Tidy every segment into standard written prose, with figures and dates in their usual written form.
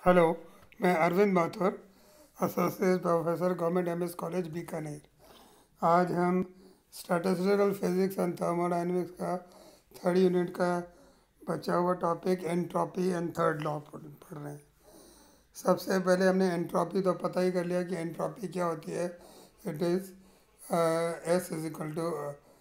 Hello, मैं Arvind Mathur, associate professor government MS college Bikaner. आज हम स्टैटिस्टिकल फिजिक्स एंड थर्मोडायनेमिक्स का थर्ड यूनिट का बचा हुआ topic entropy and third law पढ़ रहे हैं। सबसे पहले हमने एंट्रोपी तो पता ही कर लिया कि एंट्रोपी क्या होती है। It is S is equal to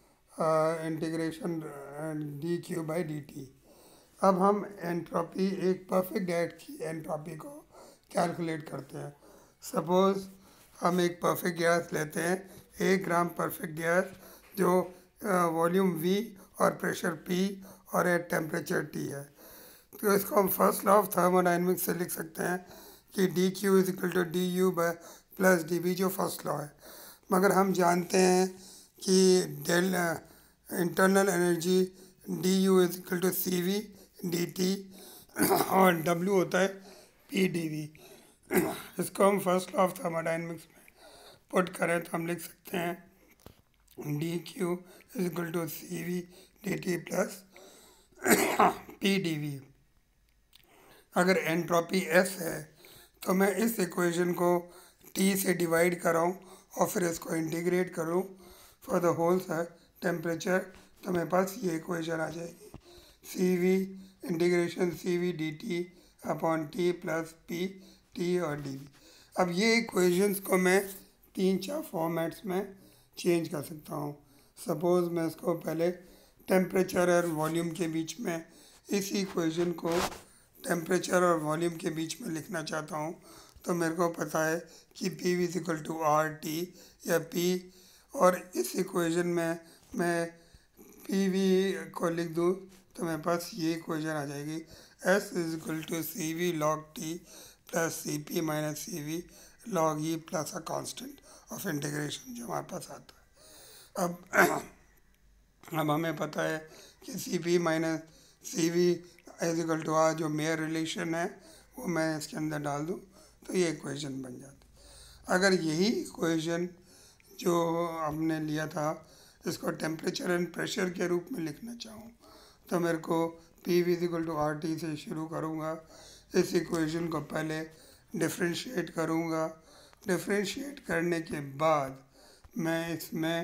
integration d Q by d T. अब हम एंट्रोपी, एक परफेक्ट गैस की एंट्रोपी को कैलकुलेट करते हैं। सपोज़ हम एक परफेक्ट गैस लेते हैं, 1 ग्राम परफेक्ट गैस जो वॉल्यूम V और प्रेशर P और एट टेम्परेचर T है। तो इसको हम फर्स्ट लॉ ऑफ थर्मोडायनेमिक्स से लिख सकते हैं कि d Q is equal to d U plus d V, जो फर्स्ट लॉ है। मगर हम जानते हैं कि del internal energy d U is equal to C V d T और डब्ल्यू होता है पी डी वी। इसको हम फर्स्ट लॉ ऑफ थर्मोडायनेमिक्स में पुट करें तो हम लिख सकते हैं d Q is equal to C V d T plus P d V. अगर एंट्रोपी एस है तो मैं इस इक्वेशन को टी से डिवाइड कराऊँ और फिर इसको इंटीग्रेट करूँ फॉर द होल टेम्परेचर, तो मेरे पास ये इक्वेशन आ जाएगी, C V integration C V d T upon T plus P T और डी वी। अब ये इक्वेशंस को मैं 3-4 फॉर्मेट्स में चेंज कर सकता हूँ। सपोज़ मैं इसको पहले टेम्परेचर और वॉल्यूम के बीच में, इसी इक्वेशन को टेम्परेचर और वॉल्यूम के बीच में लिखना चाहता हूँ, तो मेरे को पता है कि P V is equal to R T या पी, और इस इक्वेशन में मैं पी वी को लिख दूँ तो मेरे पास ये इक्वेशन आ जाएगी, S is equal to C V log T plus C P minus C V log e plus a constant of integration, जो हमारे पास आता है। अब हमें पता है कि C P minus C V is equal to R, जो मेयर रिलेशन है वो मैं इसके अंदर डाल दूँ तो ये इक्वेशन बन जाती। अगर यही इक्वेशन जो हमने लिया था इसको टेम्परेचर एंड प्रेशर के रूप में लिखना चाहूँ तो मेरे को P V is equal to R T से शुरू करूँगा। इस इक्वेशन को पहले डिफ्रेंशिएट करूँगा। डिफ्रेंशिएट करने के बाद मैं इसमें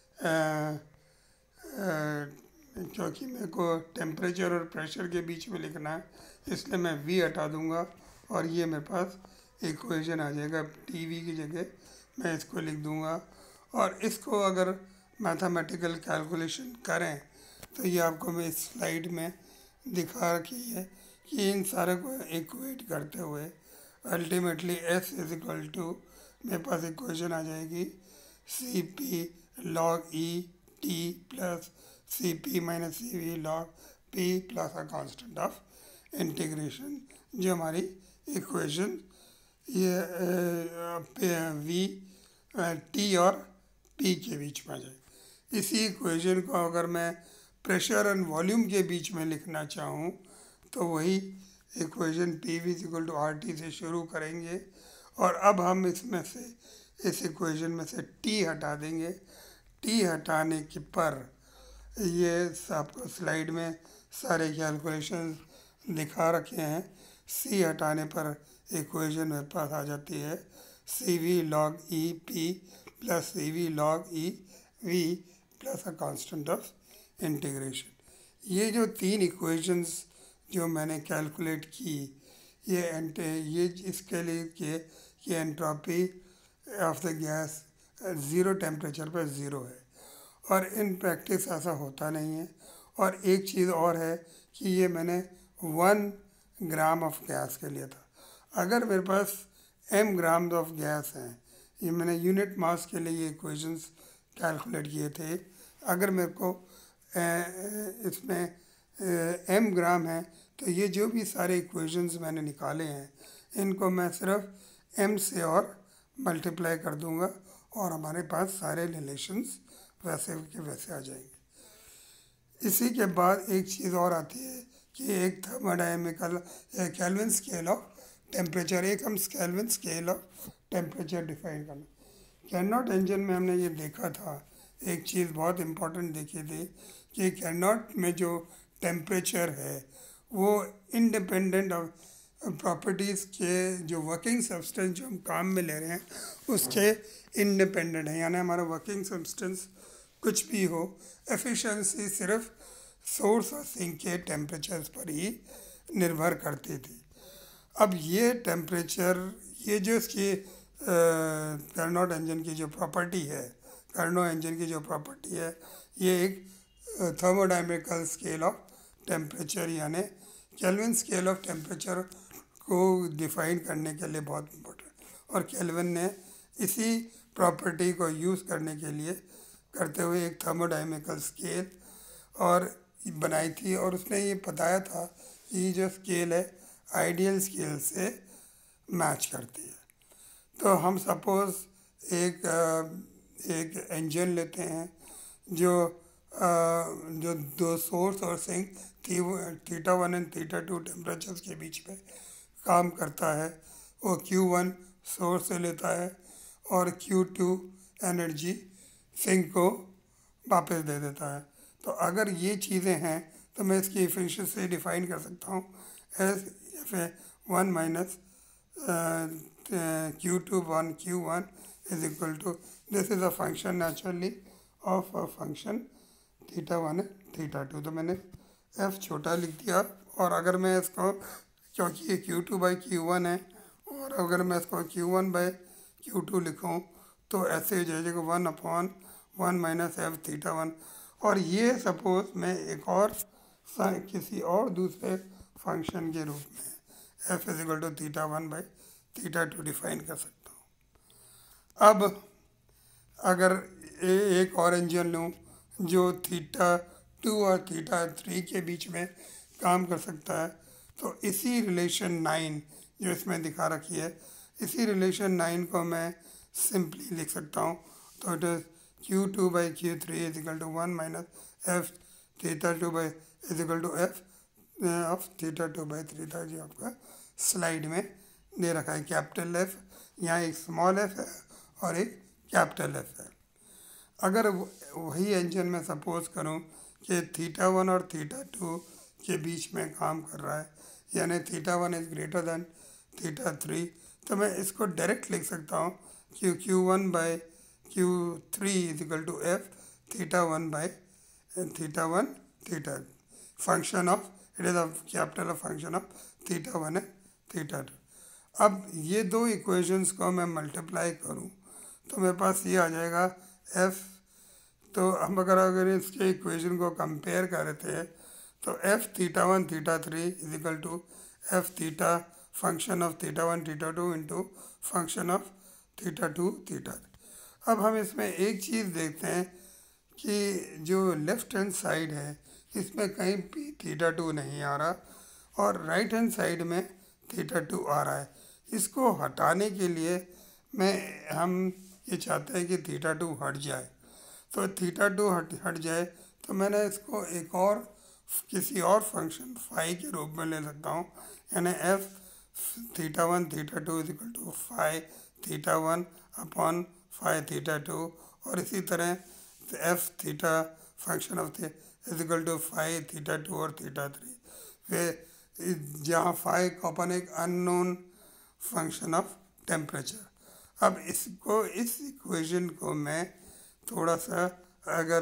क्योंकि मेरे को टेम्परेचर और प्रेशर के बीच में लिखना है इसलिए मैं V हटा दूंगा और ये मेरे पास इक्वेशन आ जाएगा। टी वी की जगह मैं इसको लिख दूंगा, और इसको अगर मैथमेटिकल कैलकुलेशन करें तो ये आपको मैं इस स्लाइड में दिखा रखी है कि इन सारे को इक्वेट करते हुए ultimately S is equal to, मेरे पास इक्वेशन आ जाएगी C P log e T plus C P minus C V log P plus a constant of integration, जो हमारी इक्वेशन ये वी टी और पी के बीच में आ जाए। इसी इक्वेशन को अगर मैं प्रेशर एंड वॉल्यूम के बीच में लिखना चाहूँ तो वही equation P V equal to R T से शुरू करेंगे, और अब हम इसमें से, इस इक्वेशन में से टी हटा देंगे। टी हटाने के पर ये आपको स्लाइड में सारे कैलकुलेशन दिखा रखे हैं। सी हटाने पर इक्वेशन मेरे पास आ जाती है C V log e P plus C V log e V plus a constant of integration. ये जो 3 इक्वेशंस जो मैंने कैलकुलेट की, ये इसके लिए कि entropy of the gas zero temperature पर ज़ीरो है, और इन प्रैक्टिस ऐसा होता नहीं है। और एक चीज़ और है कि ये मैंने 1 ग्राम ऑफ गैस के लिया था। अगर मेरे पास m ग्राम्स ऑफ गैस हैं, ये मैंने यूनिट मास के लिए ये इक्वेशंस कैलकुलेट किए थे। अगर मेरे को इसमें m ग्राम है तो ये जो भी सारे इक्वेशंस मैंने निकाले हैं इनको मैं सिर्फ m से और मल्टीप्लाई कर दूंगा और हमारे पास सारे रिलेशंस वैसे के वैसे आ जाएंगे। इसी के बाद एक चीज़ और आती है कि एक thermodynamical Kelvin scale of temperature, एक हम Kelvin scale of temperature define करना। कैरनॉट इंजन में हमने ये देखा था, एक चीज़ बहुत इम्पोर्टेंट देखी थी कि कैरनॉट में जो टेम्परेचर है वो इंडिपेंडेंट ऑफ प्रॉपर्टीज़ के जो वर्किंग सब्सटेंस जो हम काम में ले रहे हैं उसके इंडिपेंडेंट है, यानी हमारा वर्किंग सब्सटेंस कुछ भी हो, एफिशिएंसी सिर्फ सोर्स और सिंक के टेम्परेचर्स पर ही निर्भर करती थी। अब ये टेम्परेचर, ये जो इसकी कार्नोट इंजन की जो प्रॉपर्टी है, कार्नोट इंजन की जो प्रॉपर्टी है, ये एक थर्मोडायनेमिकल स्केल ऑफ टेम्परेचर यानी केल्विन स्केल ऑफ टेम्परेचर को डिफाइन करने के लिए बहुत इम्पोर्टेंट, और केल्विन ने इसी प्रॉपर्टी को यूज़ करने के लिए करते हुए एक थर्मोडायनेमिकल स्केल और बनाई थी, और उसने ये बताया था कि ये जो स्केल है आइडियल स्केल से मैच करती है। तो हम सपोज़ एक इंजन लेते हैं जो दो सोर्स और sink theta 1 and theta 2 temperatures के बीच में काम करता है। वो Q1 सोर्स से लेता है और Q2 एनर्जी सिंक को वापस दे देता है। तो अगर ये चीज़ें हैं तो मैं इसकी एफिशिएंसी डिफाइन कर सकता हूँ एज F1 माइनस Q2 1 Q1 is equal to, this is a function naturally of a function theta 1 theta 2। तो मैंने F छोटा लिख दिया, और अगर मैं इसको, क्योंकि ये Q2 बाई Q1 है, और अगर मैं इसको Q1 बाई Q2 लिखूँ तो ऐसे हो जाएगा 1/1 माइनस F थीटा 1। और ये सपोज मैं एक और किसी और दूसरे फंक्शन के रूप में F is equal to theta 1 by theta 2 define कर सकता हूँ। अब अगर एक और इंजन लूँ जो थीटा 2 और थीटा 3 के बीच में काम कर सकता है, तो इसी रिलेशन 9 जो इसमें दिखा रखी है, इसी रिलेशन 9 को मैं सिंपली लिख सकता हूँ। तो it is Q2 by Q3 is equal to 1 माइनस F theta 2 by is equal to F of theta 2 by theta, जो आपका स्लाइड में दे रखा है। कैपिटल F, यहाँ एक स्मॉल f है और एक कैपिटल F है। अगर वही इंजन में सपोज करूं कि थीटा 1 और थीटा 2 के बीच में काम कर रहा है, यानी theta 1 is greater than theta 3, तो मैं इसको डायरेक्ट लिख सकता हूँ कि Q1 by Q3 is equal to F theta 1 by theta 1 theta, function of, it is a capital of function of theta 1 and theta 2। अब ये दो इक्वेशंस को मैं मल्टीप्लाई करूँ तो मेरे पास ये आ जाएगा F। तो हम अगर इसके इक्वेशन को कंपेयर करते हैं तो F theta 1 theta 3 is equal to F theta function of theta 1 theta 2 into function of theta 2 theta 3। अब हम इसमें एक चीज़ देखते हैं कि जो लेफ्ट हैंड साइड है इसमें कहीं भी थीटा 2 नहीं आ रहा, और राइट हैंड साइड में थीटा 2 आ रहा है। इसको हटाने के लिए हम ये चाहते हैं कि थीटा 2 हट जाए। तो थीटा 2 हट जाए तो मैंने इसको एक और किसी और फंक्शन फाई के रूप में ले सकता हूँ, यानी F theta 1 theta 2 is equal to phi theta 1 upon phi theta 2, और इसी तरह F theta function of is equal to phi theta 2 और थीटा 3, वे जहाँ फाई का अपन एक अननोन फंक्शन ऑफ टेम्परेचर। अब इस इक्वेशन को मैं थोड़ा सा अगर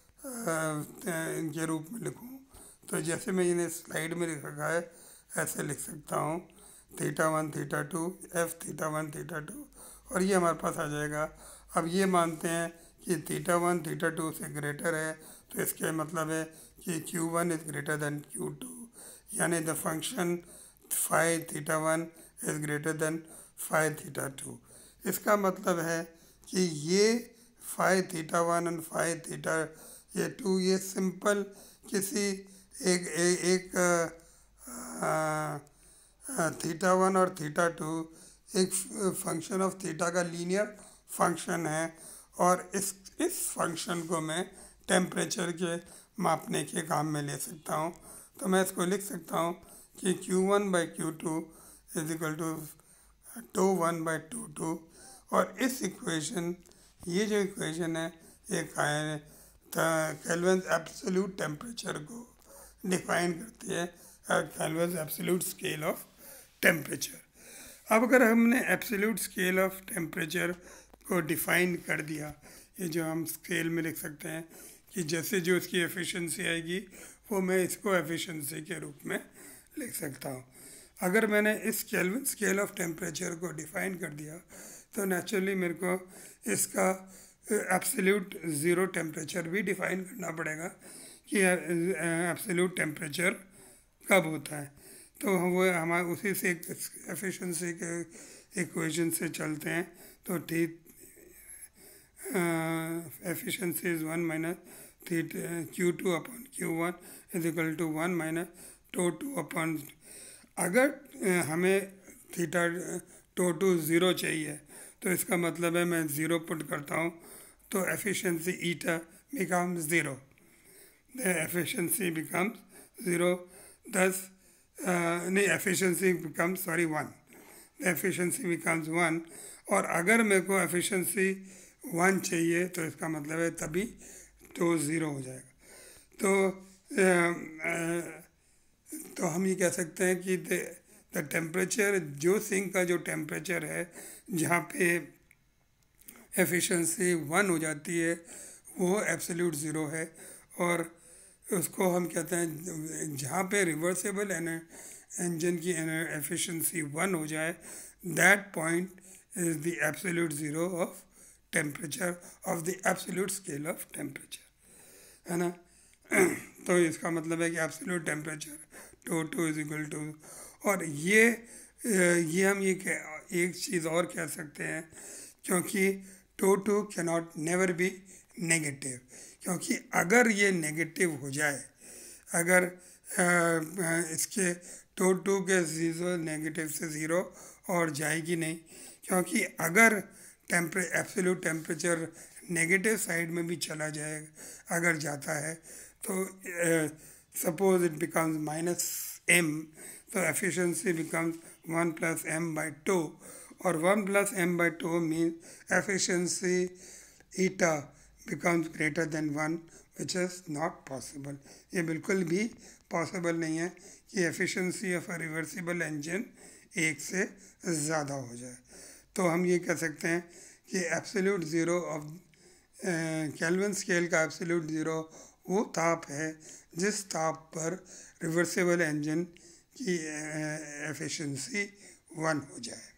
इनके रूप में लिखूं तो जैसे मैं इन्हें स्लाइड में लिख रखा है ऐसे लिख सकता हूँ, theta 1 theta 2 F theta 1 theta 2, और ये हमारे पास आ जाएगा। अब ये मानते हैं कि थीटा 1 थीटा 2 से ग्रेटर है, तो इसके मतलब है कि Q1 is greater than Q2, यानी the function phi theta 1 is greater than phi theta 2। इसका मतलब है कि ये phi theta 1 and phi theta ये 2 ये सिंपल किसी एक थीटा 1 और थीटा 2 एक फंक्शन ऑफ थीटा का लीनियर फंक्शन है, और इस फंक्शन को मैं टेम्परेचर के मापने के काम में ले सकता हूँ। तो मैं इसको लिख सकता हूँ कि Q1 by Q2 is equal to 2 1 by 2 और इस इक्वेशन, ये जो इक्वेशन है ये केल्विन एब्सोल्यूट टेम्परेचर को डिफाइन करती है, Kelvin absolute scale of temperature. अब अगर हमने एब्सोल्यूट स्केल ऑफ टेम्परेचर को डिफ़ाइन कर दिया, ये जो हम स्केल में लिख सकते हैं कि जैसे जो इसकी एफिशिएंसी आएगी वो मैं इसको एफिशिएंसी के रूप में लिख सकता हूँ। अगर मैंने इस केल्विन स्केल ऑफ टेम्परेचर को डिफ़ाइन कर दिया तो नेचुरली मेरे को इसका एब्सोल्यूट ज़ीरो टेम्परेचर भी डिफ़ाइन करना पड़ेगा कि एब्सोल्यूट टेम्परेचर कब होता है। तो हम वो हमारे उसी से एफिशिएंसी के इक्वेशन से चलते हैं। तो ठीक efficiency is 1 minus Q2 upon Q1 is equal to 1 minus tau 2 upon, अगर हमें थीटा टो 2 ज़ीरो चाहिए तो इसका मतलब है मैं ज़ीरो पुट करता हूँ तो efficiency eta becomes zero, the efficiency becomes zero, दस नहीं efficiency becomes sorry 1, the efficiency becomes 1। और अगर मेरे को एफिशिएंसी 1 चाहिए तो इसका मतलब है तभी तो ज़ीरो हो जाएगा। तो हम ये कह सकते हैं कि द टेम्परेचर, जो सिंक का जो टेम्परेचर है जहाँ पे एफिशिएंसी 1 हो जाती है वो एब्सोल्यूट ज़ीरो है। और उसको हम कहते हैं जहाँ पे रिवर्सेबल इंजन की एफिशिएंसी 1 हो जाए, that point is the absolute zero of temperature of the absolute scale of temperature, है ना। तो इसका मतलब है कि absolute temperature tau 2 is equal to, और ये हम एक चीज़ और कह सकते हैं क्योंकि tau 2 cannot never be negative, क्योंकि अगर ये नेगेटिव हो जाए, अगर इसके टो 2 के ज़ीरो नेगेटिव से ज़ीरो और जाएगी नहीं, क्योंकि अगर एब्सोल्यूट टेम्परेचर नेगेटिव साइड में भी चला जाए, अगर जाता है तो suppose it becomes minus m, तो efficiency becomes 1 plus m by 2, और 1 plus m by 2 mean efficiency eta becomes greater than 1, which is not possible. ये बिल्कुल भी पॉसिबल नहीं है कि efficiency of a reversible engine एक से ज़्यादा हो जाए। तो हम ये कह सकते हैं कि absolute zero of Kelvin scale का एब्सोल्यूट ज़ीरो वो ताप है जिस ताप पर रिवर्सिबल इंजन की एफिशिएंसी 1 हो जाए।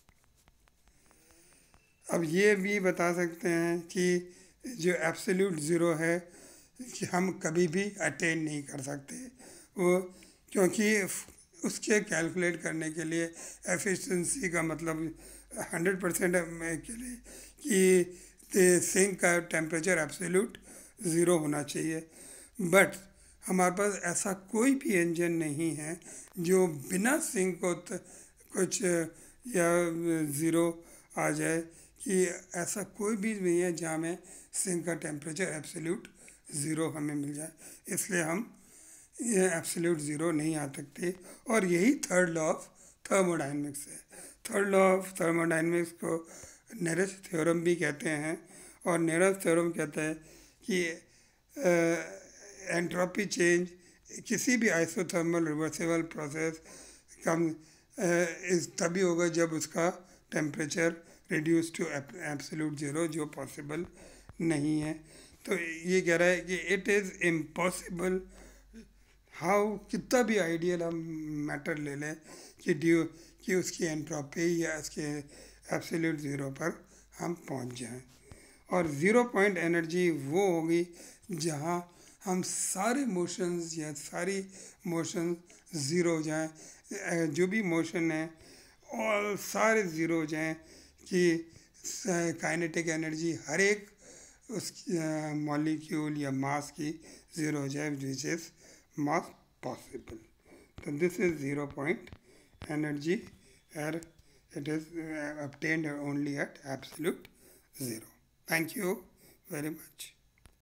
अब ये भी बता सकते हैं कि जो एब्सोल्यूट ज़ीरो है कि हम कभी भी अटेन नहीं कर सकते वो, क्योंकि उसके कैलकुलेट करने के लिए एफिशिएंसी का मतलब 100% के लिए कि सिंक का टेम्परेचर एब्सोल्यूट ज़ीरो होना चाहिए। बट हमारे पास ऐसा कोई भी इंजन नहीं है जो बिना सिंक को कुछ या ज़ीरो आ जाए, कि ऐसा कोई भी नहीं है जहाँ में सिंक का टेम्परेचर एब्सोल्यूट ज़ीरो हमें मिल जाए, इसलिए हम ये एब्सोल्यूट ज़ीरो नहीं आ सकते। और यही थर्ड लॉ ऑफ थर्मोडाइनमिक्स है। थर्ड लॉ ऑफ थर्मोडाइनमिक्स को नेरेस थ्योरम भी कहते हैं, और नेरेस थ्योरम कहता है कि एंट्रोपी चेंज किसी भी आइसोथर्मल रिवर्सिबल प्रोसेस कम तभी होगा जब उसका temperature reduce to absolute zero, जो पॉसिबल नहीं है। तो ये कह रहा है कि इट इज़ इम्पॉसिबल, हाउ कितना भी आइडियल हम मैटर ले लें कि उसकी एंट्रोपी या उसके एब्सोल्यूट ज़ीरो पर हम पहुंच जाएं। और ज़ीरो पॉइंट एनर्जी वो होगी जहां हम सारे मोशंस या सारी मोशन ज़ीरो हो जाएं, जो भी मोशन है और सारे ज़ीरो हो जाएं, कि काइनेटिक एनर्जी हर एक उस मॉलिक्यूल या मास की ज़ीरो हो जाए, विच इज़ मास पॉसिबल। तो this is zero point energy uh it is obtained only at absolute zero. Thank you very much.